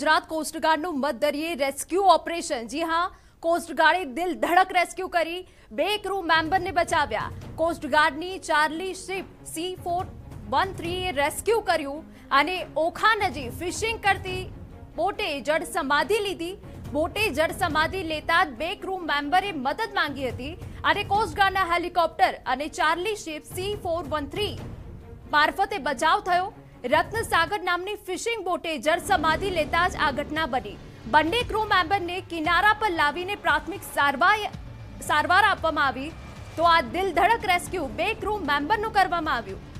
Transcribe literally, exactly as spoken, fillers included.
ગુજરાત કોસ્ટગાર્ડનું મધદરિયે rescue operation. જી હા, કોસ્ટગાર્ડે દિલ ધડક રેસ્ક્યુ કરી બે ક્રૂ મેમ્બરને બચાવ્યા। કોસ્ટગાર્ડની Charlie ship C four one three rescue કર્યું અને ઓખા નજીક ફિશિંગ કરતી બોટે જળ સમાધિ લીધી। બોટે જળ સમાધિ લેતા જ બે ક્રૂ મેમ્બરે મદદ માંગી હતી અને કોસ્ટગાર્ડના હેલિકોપ્ટર અને Charlie ship C four one three મારફતે બચાવ થયો। રત્નસાગર નામની ફિશિંગ બોટે જળ સમાધિ લેતા જ આ ઘટના બની। બંને ક્રૂ મેમ્બરને કિનારા પર લાવીને પ્રાથમિક સારવાર સારવાર આપવામાં આવી। તો આ દિલ ધડક રેસ્ક્યુ બે ક્રૂ મેમ્બરનું કરવામાં આવ્યું।